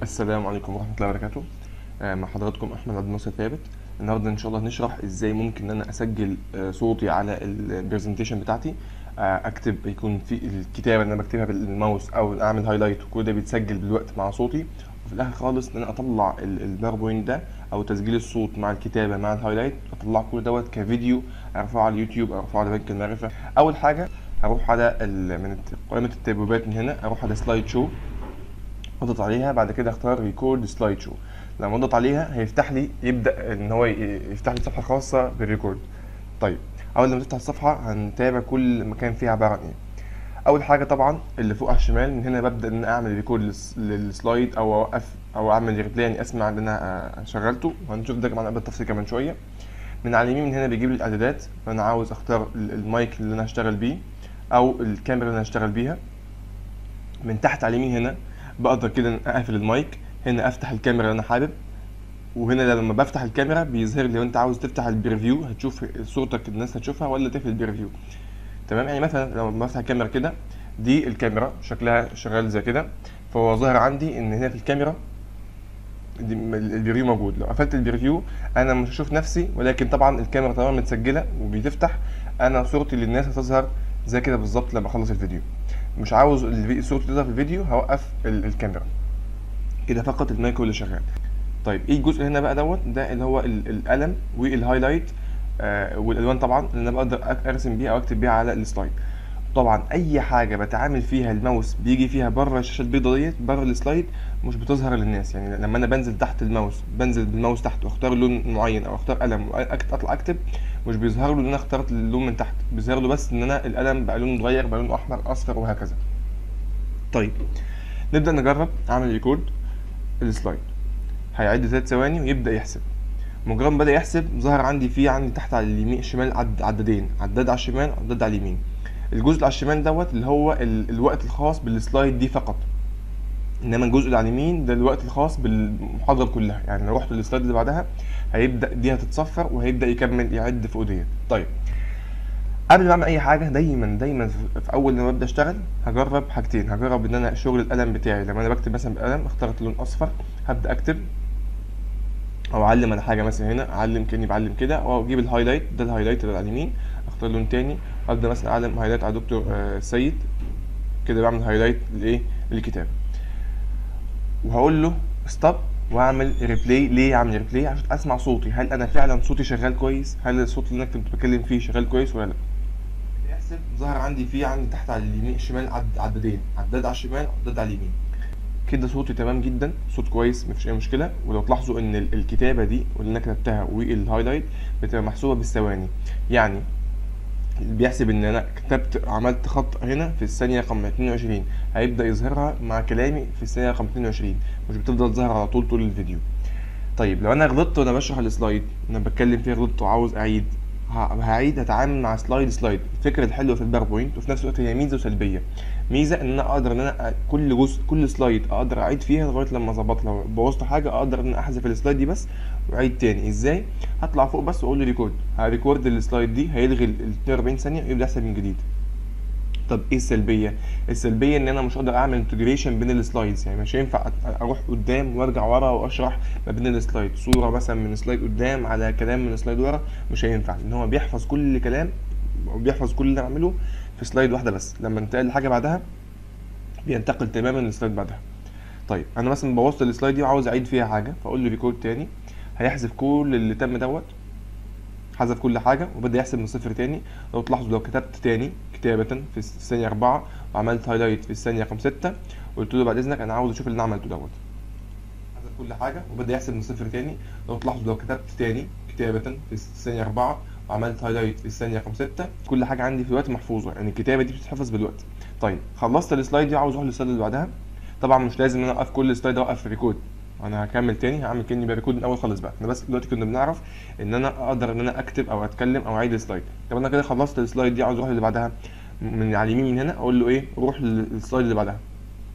السلام عليكم ورحمة الله وبركاته. مع حضراتكم أحمد عبد الناصر ثابت. النهاردة إن شاء الله هنشرح إزاي ممكن إن أنا أسجل صوتي على البرزنتيشن بتاعتي. أكتب يكون في الكتابة اللي أنا بكتبها بالماوس أو أعمل هايلايت، وكل ده بيتسجل بالوقت مع صوتي. وفي الآخر خالص إن أنا أطلع الباوربوينت ده أو تسجيل الصوت مع الكتابة مع الهايلايت، أطلع كل دوت كفيديو أرفعه على اليوتيوب أو أرفعه على بنك المعرفة. أول حاجة هروح على من قائمة التبويبات من هنا، أروح على سلايد شو، اضغط عليها. بعد كده اختار ريكورد سلايد شو. لما اضغط عليها هيفتح لي، يبدا ان هو يفتح لي صفحه خاصه بالريكورد. طيب اول لما تفتح الصفحه هنتابع كل مكان فيها عباره عن ايه. اول حاجه طبعا اللي فوق على الشمال، من هنا ببدا ان اعمل ريكورد للسلايد او اوقف او اعمل ريبلاي، يعني اسمع اللي انا شغلته، وهنشوف ده كمان بالتفصيل كمان شويه. من على اليمين من هنا بيجيب لي الاعدادات، فانا عاوز اختار المايك اللي انا هشتغل بيه او الكاميرا اللي انا هشتغل بيها. من تحت على اليمين هنا بقدر كده اقفل المايك، هنا افتح الكاميرا اللي انا حابب، وهنا لما بفتح الكاميرا بيظهر لي لو انت عاوز تفتح البريفيو هتشوف صورتك الناس هتشوفها ولا تقفل البريفيو. تمام، يعني مثلا لما بفتح الكاميرا كده، دي الكاميرا شكلها شغال زي كده، فهو ظاهر عندي ان هنا في الكاميرا دي البريفيو موجود. لو قفلت البريفيو انا مش هشوف نفسي، ولكن طبعا الكاميرا طالما متسجله وبتفتح، انا صورتي للناس هتظهر زي كده بالظبط لما اخلص الفيديو. مش عاوز صورتي تظهر في الفيديو، هوقف الكاميرا كده، فقط المايكرو اللي شغال. طيب ايه الجزء هنا بقى دوت، ده اللي هو القلم والهايلايت والالوان طبعا اللي انا بقدر ارسم بيها او اكتب بيها على السلايد. طبعا اي حاجه بتعامل فيها الماوس بيجي فيها بره الشاشه البيضاء ديت، بره السلايد، مش بتظهر للناس. يعني لما انا بنزل تحت الماوس، بنزل بالماوس تحت واختار لون معين او اختار قلم اطلع اكتب، مش بيظهر له ان انا اخترت اللون من تحت، بيظهر له بس ان انا القلم بقى لونه اتغير، بقى لونه احمر اصفر وهكذا. طيب نبدا نجرب اعمل ريكورد السلايد. هيعد 3 ثواني ويبدا يحسب. مجرد ما بدا يحسب ظهر عندي تحت على اليمين الشمال عدادين، عداد على الشمال وعداد على اليمين. الجزء اللي على الشمال دوت اللي هو الوقت الخاص بالسلايد دي فقط، انما الجزء اللي على اليمين ده الوقت الخاص بالمحاضره كلها. يعني لو رحت للسلايد اللي بعدها هيبدا دي هتتصفر وهيبدا يكمل يعد فوق ديت. طيب قبل ما اعمل اي حاجه دايما في اول لما ابدا اشتغل هجرب حاجتين. هجرب ان انا شغل القلم بتاعي، لما انا بكتب مثلا بقلم اخترت لون اصفر هبدا اكتب او اعلم على حاجه، مثلا هنا اعلم كاني بعلم كده، او اجيب الهايلايت، ده الهايلايت اللي على اليمين، اختار لون تاني ابدا مثلا اعلم هايلايت على دكتور سيد، كده بعمل هايلايت لايه للكتاب. وهقول له ستوب واعمل ريبلاي. ليه اعمل ريبلاي؟ عشان اسمع صوتي، هل انا فعلا صوتي شغال كويس، هل الصوت اللي انا كنت بتكلم فيه شغال كويس ولا لا. يحسب ظهر عندي تحت على اليمين الشمال عدادين، عداد على الشمال وعداد على اليمين. كده صوتي تمام جدا، صوت كويس مفيش اي مشكله. ولو تلاحظوا ان الكتابه دي واللي انا كتبتها والهايلايت بتبقى محسوبه بالثواني، يعني بيحسب ان انا كتبت عملت خط هنا في الثانيه رقم 22 هيبدا يظهرها مع كلامي في الثانيه رقم 22، مش بتفضل ظاهره على طول الفيديو. طيب لو انا غلطت وانا بشرح السلايد، انا بتكلم فيها غلطت وعاوز اعيد، هعيد هتعامل مع سلايد. الفكره الحلوه في الباوربوينت وفي نفس الوقت هي ميزه وسلبيه. ميزه ان انا اقدر ان انا كل جزء كل سلايد اقدر اعيد فيها لغايه لما اظبط. لو بوظت حاجه اقدر ان انا احذف السلايد دي بس واعيد تاني. ازاي؟ هطلع فوق بس واقول له ريكورد، هريكورد السلايد دي، هيلغي ال 42 ثانيه ويبدا يحسب من جديد. طب ايه السلبيه؟ السلبيه ان انا مش هقدر اعمل انتجريشن بين السلايدز، يعني مش هينفع اروح قدام وارجع ورا واشرح ما بين السلايد، صوره مثلا من سلايد قدام على كلام من سلايد ورا، مش هينفع، لان هو بيحفظ كل كلام وبيحفظ كل اللي بعمله في سلايد واحده بس. لما انتقل لحاجه بعدها بينتقل تماما للسلايد بعدها. طيب انا مثلا بوظت السلايد دي وعاوز اعيد فيها حاجه، فاقول له ريكورد تاني، هيحذف كل اللي تم دوت، حذف كل حاجه وبدا يحسب من صفر تاني. لو تلاحظوا لو كتبت تاني كتابه في الثانيه 4 وعملت هايلايت في الثانيه رقم 6 وقلت له بعد اذنك انا عاوز اشوف اللي انا عملته دوت، حذف كل حاجه وبدا يحسب من صفر تاني. لو تلاحظوا لو كتبت تاني كتابه في الثانيه 4 وعملت هايلايت في الثانيه رقم 6، كل حاجه عندي في الوقت محفوظه، يعني الكتابه دي بتتحفظ بالوقت. طيب خلصت السلايد دي، عاوز اروح للسلايد اللي بعدها. طبعا مش لازم ان انا اوقف كل سلايد اوقف ريكورد، انا هكمل تاني، هعمل كاني بريكورد من الاول خالص بقى. احنا بس دلوقتي كنا بنعرف ان انا اقدر ان انا اكتب او اتكلم او اعيد السلايد. طب انا كده خلصت السلايد دي، عاوز اروح اللي بعدها. من على اليمين من هنا اقول له ايه، روح للسلايد اللي بعدها.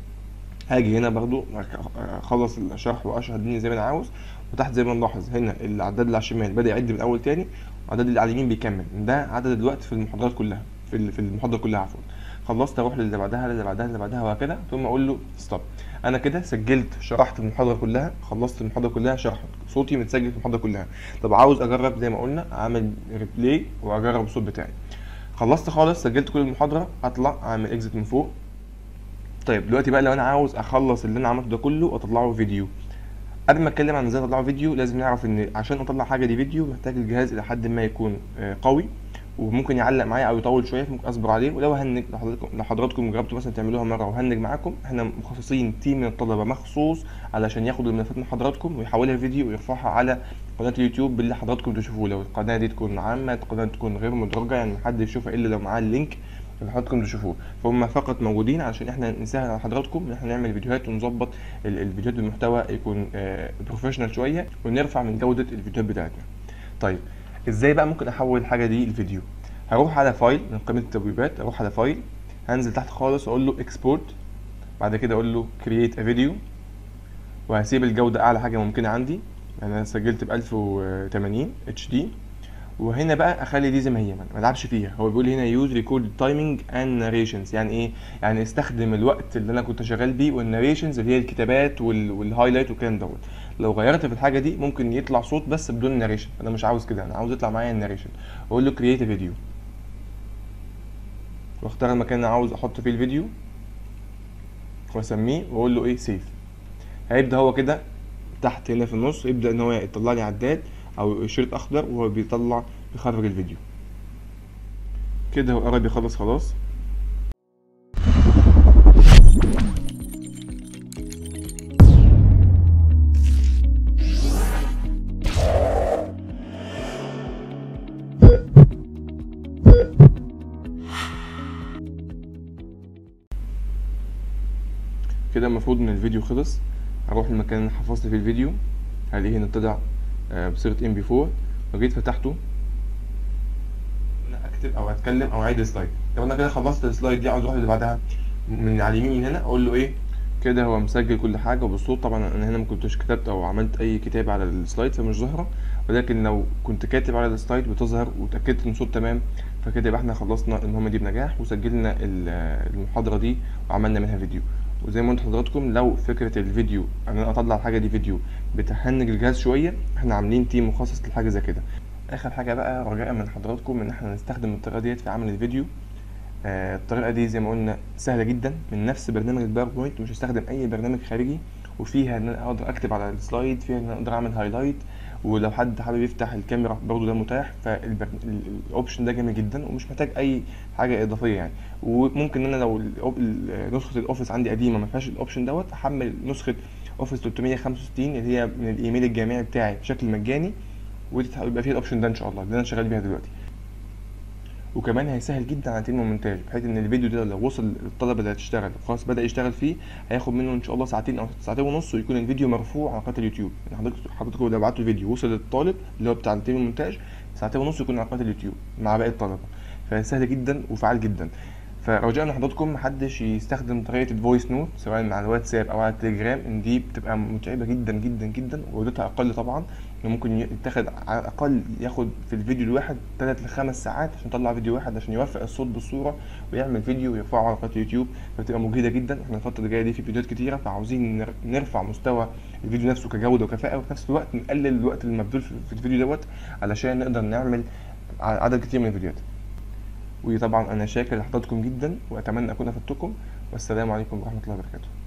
هاجي هنا برضو اخلص الشرح واشرح الدنيا زي ما انا عاوز، وتحت زي ما نلاحظ هنا العداد اللي على الشمال بدا يعد من الاول تاني، والعداد اللي على اليمين بيكمل. ده عدد الوقت في المحاضرات كلها. في المحاضره كلها عفوا. خلصت اروح للي بعدها للي بعدها للي بعدها وهكذا، ثم اقول له ستوب. انا كده سجلت شرحت المحاضره كلها، خلصت المحاضره كلها شرح، صوتي متسجل في المحاضره كلها. طب عاوز اجرب زي ما قلنا اعمل ريبلاي واجرب الصوت بتاعي. خلصت خالص سجلت كل المحاضره، اطلع اعمل اكزيت من فوق. طيب دلوقتي بقى لو انا عاوز اخلص اللي انا عملته ده كله واطلعه فيديو. قبل ما اتكلم عن ازاي اطلعه فيديو لازم نعرف ان عشان اطلع حاجه دي فيديو محتاج الجهاز الى حد ما يكون قوي، وممكن يعلق معايا او يطول شويه، فممكن اصبر عليه. ولو هنج لو حضراتكم جربتوا مثلا تعملوها مره وهنج معاكم، احنا مخصصين تيم من الطلبه مخصوص علشان ياخد الملفات من حضراتكم ويحولها فيديو ويرفعها على قناه اليوتيوب اللي حضراتكم تشوفوه. لو القناه دي تكون عامه، القناه تكون غير مدرجه، يعني محدش يشوفها الا لو معاه اللينك اللي حضراتكم تشوفوه، فهم فقط موجودين عشان احنا نسهل على حضراتكم ان احنا نعمل فيديوهات ونظبط الفيديوهات بالمحتوى يكون بروفيشنال شويه، ونرفع من جوده الفيديوهات بتاعتنا. طيب ازاي بقى ممكن احول الحاجه دي الفيديو؟ هروح على فايل من قائمه التبويبات، اروح على فايل، هنزل تحت خالص واقول له اكسبورت، بعد كده اقول له كرييت ا فيديو، وهسيب الجوده اعلى حاجه ممكنه عندي، يعني انا سجلت ب 1080 اتش دي. وهنا بقى اخلي دي زي ما هي، ما العبش فيها. هو بيقول هنا يوز ريكورد تايمينج اند ناريشنز، يعني ايه؟ يعني استخدم الوقت اللي انا كنت شغال بيه، والناريشنز اللي هي الكتابات والهايلايت والكلام دوت. لو غيرت في الحاجه دي ممكن يطلع صوت بس بدون ناريشن، انا مش عاوز كده، انا عاوز يطلع معايا الناريشن. اقول له كرييت فيديو، واختار المكان اللي انا عاوز احط فيه الفيديو واسميه، واقول له ايه سيف. هيبدا هو كده تحت هنا في النص يبدا ان هو يطلع لي عداد او شريط اخضر وهو بيخرج الفيديو. كده هو قرب يخلص خلاص. كده المفروض ان الفيديو خلص. هروح المكان اللي حفظت فيه الفيديو، هلاقيه هنا طلع بصيغه MP4، وجيت فتحته انا اكتب او اتكلم او اعيد السلايد. طب انا كده خلصت السلايد دي، عاوز اروح اللي بعدها من على اليمين هنا، اقول له ايه كده هو مسجل كل حاجه وبالصوت. طبعا انا هنا ما كنتش كتبت او عملت اي كتابه على السلايد فمش ظاهره، ولكن لو كنت كاتب على السلايد بتظهر واتاكدت ان الصوت تمام، فكده يبقى احنا خلصنا المهمه دي بنجاح وسجلنا المحاضره دي وعملنا منها فيديو. وزي ما قلت لحضراتكم لو فكره الفيديو ان انا اطلع الحاجه دي فيديو بتهنج الجهاز شويه، احنا عاملين تيم مخصص لحاجه زي كده. اخر حاجه بقى رجاء من حضراتكم ان احنا نستخدم الطريقه ديت في عمل الفيديو. الطريقه دي زي ما قلنا سهله جدا من نفس برنامج الباوربوينت، مش هستخدم اي برنامج خارجي، وفيها ان انا اقدر اكتب على السلايد، فيها ان انا اقدر اعمل هايلايت، ولو حد حابب يفتح الكاميرا برضه ده متاح. فالاوبشن ده جميل جدا ومش محتاج اي حاجه اضافيه يعني. وممكن ان انا لو نسخه الاوفيس عندي قديمه ما فيهاش الاوبشن دوت، احمل نسخه اوفيس 365 اللي هي من الايميل الجامعي بتاعي بشكل مجاني، ويبقى فيها الاوبشن ده ان شاء الله اللي انا شغال بيها دلوقتي. وكمان هيسهل جدا على تيم المونتاج، بحيث ان الفيديو ده لو وصل للطلبه اللي هتشتغل خلاص بدا يشتغل فيه، هياخد منه ان شاء الله ساعتين او ساعتين ونص، ويكون الفيديو مرفوع على قناه اليوتيوب. يعني حضرتك لو بعتوا الفيديو وصل للطالب اللي هو بتاع تيم المونتاج، ساعتين ونص يكون على قناه اليوتيوب مع باقي الطلبه، فسهل جدا وفعال جدا. فرجاء من حضراتكم محدش يستخدم طريقه الفويس نوت سواء على الواتساب او على التليجرام، ان دي بتبقى متعبه جدا جدا جدا وجودتها اقل طبعا. ممكن يتاخد على الاقل ياخد في الفيديو الواحد 3 ل5 ساعات عشان يطلع فيديو واحد، عشان يوفق الصوت بالصوره ويعمل فيديو ويرفعه على قناه اليوتيوب، فبتبقى مجهده جدا. احنا الفتره اللي جايه دي في فيديوهات كتيره، فعاوزين نرفع مستوى الفيديو نفسه كجوده وكفاءه، وفي نفس الوقت نقلل الوقت المبذول في الفيديو دوت علشان نقدر نعمل عدد كتير من الفيديوهات. وطبعا انا شاكر لحضراتكم جدا واتمنى اكون افدتكم، والسلام عليكم ورحمه الله وبركاته.